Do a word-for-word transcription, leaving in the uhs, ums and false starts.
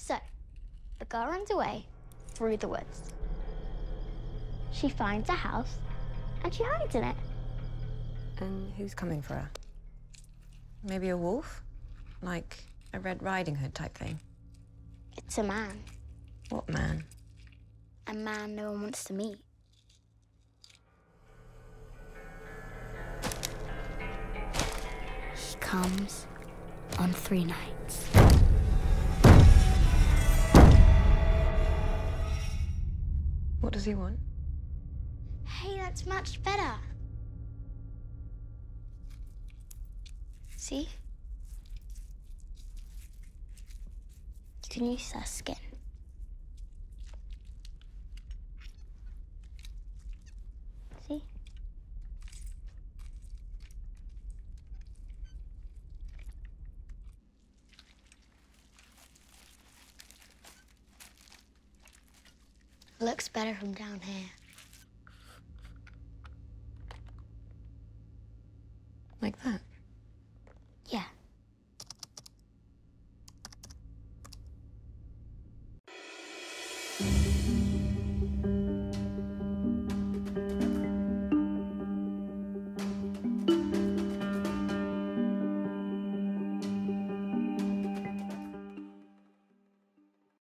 So, the girl runs away through the woods. She finds a house and she hides in it. And who's coming for her? Maybe a wolf? Like a Red Riding Hood type thing? It's a man. What man? A man no one wants to meet. He comes on three nights. What does he want? Hey, that's much better. See? You can use her skin. See? Looks better from down here. Like that?